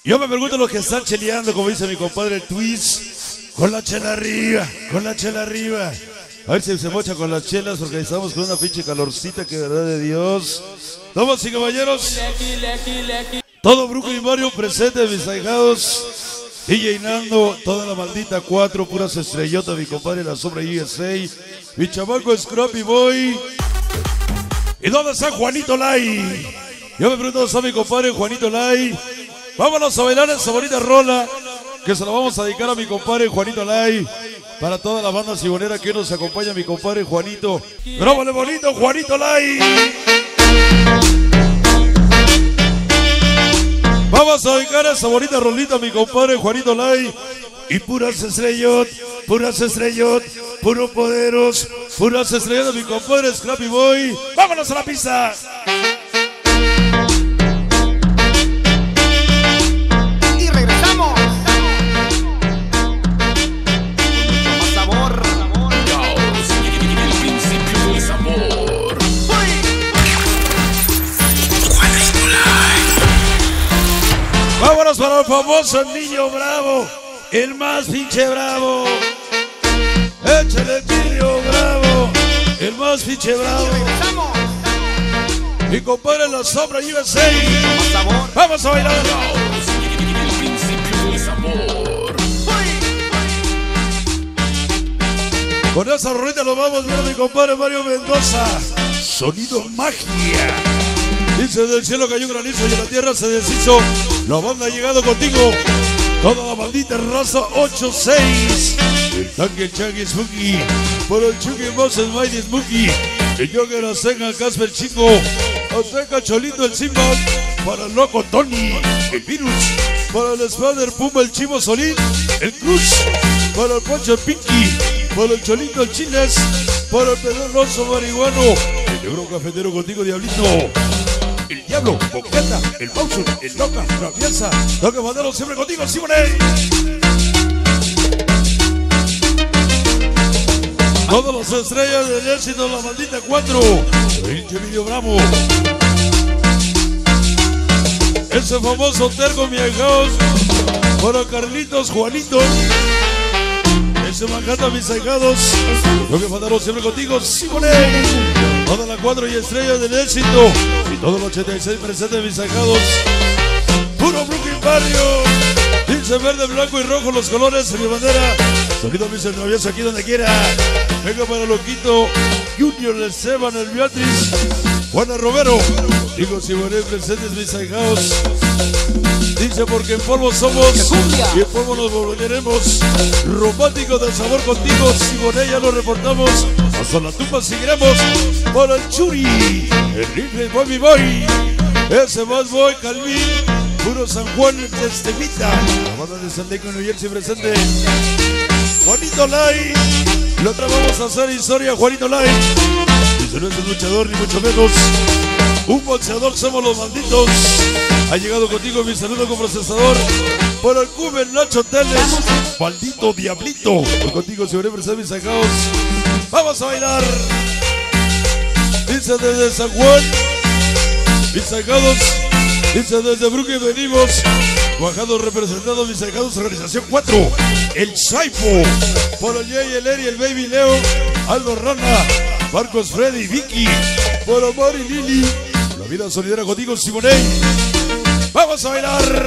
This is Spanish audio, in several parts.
Yo me pregunto los que están cheleando, como dice mi compadre el Twist, con la chela arriba, con la chela arriba. A ver si se mocha con las chelas porque estamos con una pinche calorcita que verdad de Dios. Damas y caballeros, todo Brooklyn Barrio presente, mis ahijados. DJ Nando, toda la maldita 4, puras estrellotas, mi compadre La Sombra USA, mi chamaco Scrappy Boy. ¿Y dónde está Juanito Lai? Yo me pregunto, ¿dónde está mi compadre Juanito Lai? Vámonos a bailar esa bonita rola que se la vamos a dedicar a mi compadre Juanito Lai. Para toda la banda cibonera que nos acompaña, mi compadre Juanito. ¡Grábale bonito, Juanito Lai! Vamos a dedicar esa bonita rolita a mi compadre Juanito Lai. Y puras estrellot, puro poderos, puras estrellas de mi compadre Scrappy Boy. ¡Vámonos a la pista! Y regresamos. Mucho más sabor. Caos, el principio del sabor. Vámonos para el famoso Niño Bravo, el más pinche bravo. Échale el Niño Bravo, el más pinche bravo. Y regresamos. Mi compadre La Sombra USA. Más sabor. Vamos a bailar. Caos, el principio del sabor. Con esa rolita lo vamos viendo mi compadre Mario Mendoza. Sonido magia. Dice del cielo cayó un granizo y en la tierra se deshizo. La banda ha llegado contigo. Toda la bandita raza 8-6. El tanque, el Chaggy Smokey. Por el Chucky Moses Mighty Smokey. El Joker Azenga Casper Chico. Azteca Cholito el Simba. Para el loco Tony. El Virus. Para el Spider Puma el Chivo Solín. El Cruz. Para el Poncho el Pinky. Para el Cholito el Chiles. Para el Pedroso Marihuano. El negro cafetero contigo, Diablito. El Diablo, Boqueta, el Bowser, el Loca, Traviesa. Loca Madero siempre contigo, Simone. Todas las estrellas del éxito, la maldita 4. Pinche Video Bravo. Ese famoso terco, mi ahijados. Para Carlitos, Juanito. Ese Manhattan, mis ahijados. Loca Madero siempre contigo, Simone. Toda la 4 y estrellas del éxito. Y todo el 86 presente, mis ahijados. Puro Brooklyn Barrio. Dice verde, blanco y rojo los colores de mi bandera. Sonido mis travieso aquí donde quiera. Venga para Loquito, Junior, el Esteban, el Beatriz, Juana Romero. Digo Simone presentes, mis ahijados. Dice porque en polvo somos y en polvo nos volveremos. Romántico de sabor contigo, Simone, ya lo reportamos. Hasta la tumba seguiremos. Para el Churi, el rifle Boy mi Boy. Ese más Boy, Calvin. Puro San Juan, el Testemita. La banda de San Diego, New Jersey presente. Juanito Lai. Lo otra vamos a hacer historia, Juanito Lai. Dice no es un luchador ni mucho menos. Un boxeador, somos los malditos. Ha llegado contigo mi saludo con procesador. Para el Cube, el Nacho Teles. Maldito Diablito. Voy contigo, si veré presente, mis ahijados. Vamos a bailar. Dice desde San Juan, mis ahijados. Dice desde Brooklyn venimos. Bajados representados, mis ahijados, organización 4. El Saipo. Por el Jay, el Eri, el Baby Leo. Aldo Rana. Marcos Freddy, Vicky. Por Omar y Lili. La vida solidaria contigo, Simone. Vamos a bailar.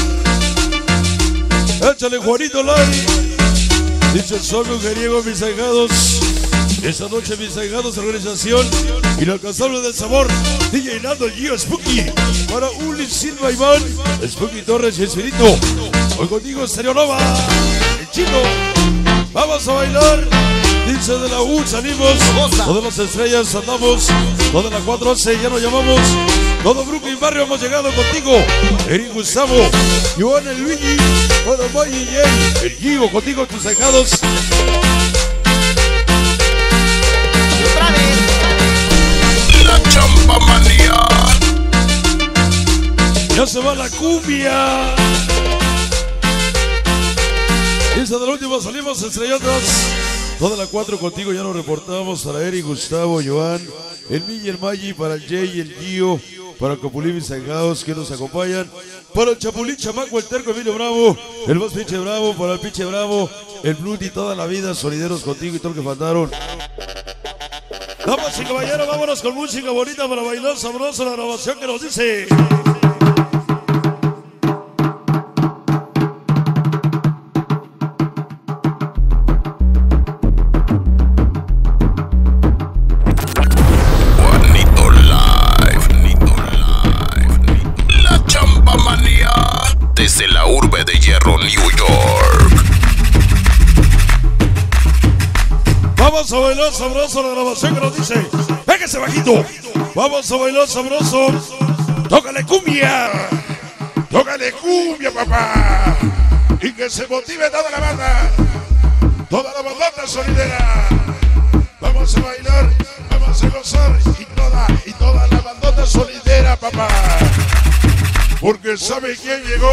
Échale Juanito Lai. Dice soy mujeriego, mis ahijados. Esta noche, mis ahijados, organización inalcanzable del sabor. DJ Nando, el Gio Spooky. Para Uli Silva Iván, Spooky Torres y Espirito. Hoy contigo, Stereo Nova. El Chino. Vamos a bailar. Dice de la U salimos. Todas las estrellas andamos. Toda la 411 ya nos llamamos. Todo Brooklyn Barrio hemos llegado contigo. Eric Gustavo, Joan el Luigi. Para May y Jay. El Gio contigo, tus ahijados. La Chamba Manía. Ya se va la cumbia. Esa de la última salimos, estrellatas. Toda la 4 contigo ya nos reportamos. Para Eric, Gustavo, Joan, el Milla, el Maggi, para el Jay, el Gio, para Copulín, mis ahijados que nos acompañan, para el Chapulín, Chamaco, el Terco, Emilio Bravo, el más pinche Bravo, para el pinche Bravo, el Blue y toda la vida, sonideros contigo y todo lo que faltaron. Damas y caballeros, vámonos con música bonita para bailar sabroso, la grabación que nos dice. Desde la urbe de Hierro, New York. Vamos a bailar sabroso, la grabación que nos dice. Pégase bajito. Vamos a bailar sabroso. Tócale cumbia. Tócale cumbia, papá. Y que se motive toda la banda. Toda la bandota sonidera. Vamos a bailar, vamos a gozar. Y toda la bandota sonidera, papá. Porque sabe quién llegó.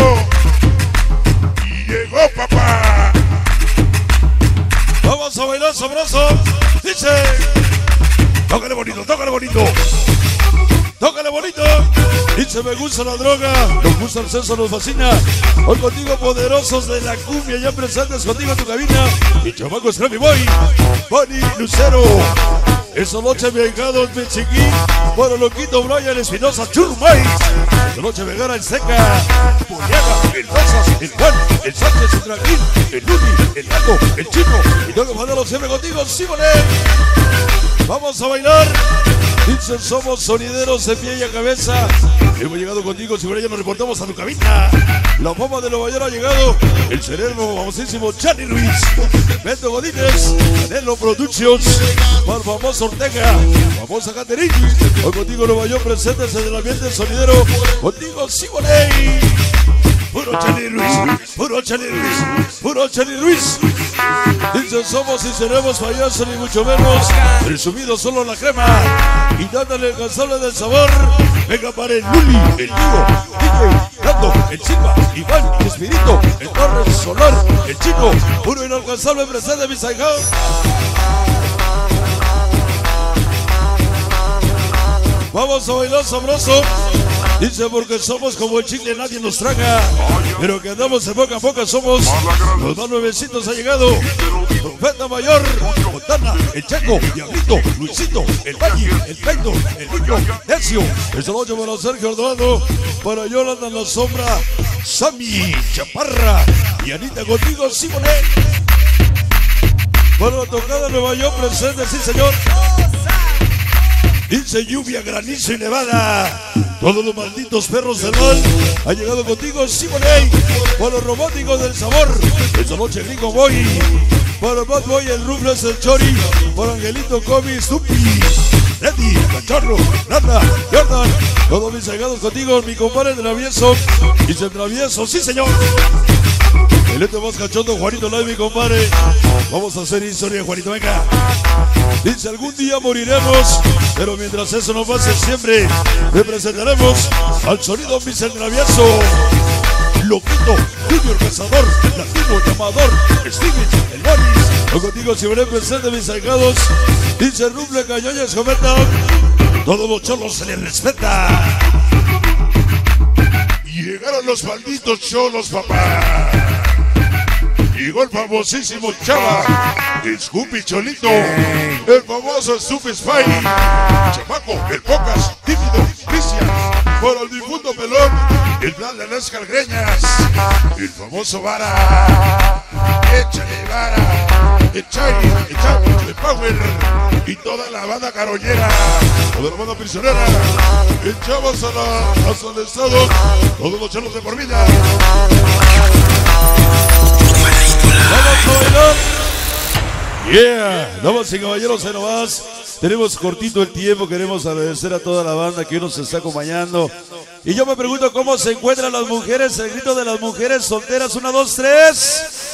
Y llegó, papá. Vamos a bailar sabroso. Dice. Tócale bonito, tócale bonito. Tócale bonito. Dice, me gusta la droga. Nos gusta el sexo, nos fascina. Hoy contigo, poderosos de la cumbia. Ya presentes contigo en tu cabina. Mi chamaco Scrappy Boy. Bonnie Lucero. Esa noche mi ahijado es Mechiquín. Bueno, loquito Brian Espinosa Churmay. Esa noche me gana el Seca, Poliaga, el Rosas, el Juan, el Sánchez, el Tranquil, el Luli, el Gato, el Chico. Y tengo que mandarlo siempre contigo, Simone. Vamos a bailar. Dicen, somos sonideros de pie y a cabeza. Hemos llegado contigo, Simone, ya nos reportamos a tu cabina. La fama de Nueva York ha llegado. El cerebro famosísimo Charlie Luis, Beto Godínez, Canelo Productions, para famoso Ortega, famosa Caterine. Hoy contigo Nueva York, presentes en el ambiente sonidero. Contigo Simone. Puro Charlie Luis, puro Charlie Luis, puro Charlie Luis. Dicen, somos y seremos payasos ni mucho menos. Resumido solo la crema. Y dándole el cansable del sabor. Venga para el Luli, el Diego, DJ, Gato, el Silva, Iván, el Espíritu, el Torres, Solar, el Chico. Puro inalcanzable presente, mis ahijados. Vamos a bailar sabroso. Dice, porque somos como el chicle, nadie nos traga. Pero que andamos de boca a boca somos. Los más nuevecitos ha llegado. Profeta Mayor, Montana, el Checo, Diablito, Luisito, el Valle, el Peito, el Niño, Necio. Esta noche para Sergio Ordonado, para Yolanda en la sombra, Sammy, Chaparra y Anita contigo, Simone. Para la tocada de Nueva York presente, sí señor. Dice, lluvia, granizo y nevada. Todos los malditos perros del mal han llegado contigo, Simone. Para los románticos del sabor. Esta noche Gringo Boy. Para Bad Boy, el Rufles, el Chori. Para Angelito, Kobe, Stupi, Reddy, Cachorro, Nanda, Jordan. Todos mis allegados contigo, mi compadre travieso. Dice el travieso, sí señor. El este más cachondo, Juanito Live, mi compadre. Vamos a hacer historia, Juanito, venga. Dice, algún día moriremos, pero mientras eso no pase siempre, representaremos al sonido Vicente Travieso. Loquito, Junior Cazador, Latino Llamador, Steven, el Boris. Yo contigo siempre presente, mis ahijados. Dice, Rufle, Cañoñas, cometa. Todos los cholos se les respeta. Llegaron los malditos cholos, papá. Llegó el famosísimo Chava, Scoopy Cholito, el famoso Stuffy Spy, Chamaco, el Pocas, Tímido, Cristian, para el difunto Pelón, el plan de las Calgreñas, el famoso Vara, échale Vara, el Chai, el Power, y toda la banda caroñera, toda la banda prisionera, el Chavas hasta el estado, todos los chelos de por vida. Vamos a bailar. Yeah, damas y caballeros, ahí nomás. Tenemos cortito el tiempo, queremos agradecer a toda la banda que hoy nos está acompañando. Y yo me pregunto cómo se encuentran las mujeres, el grito de las mujeres solteras, 1, 2, 3.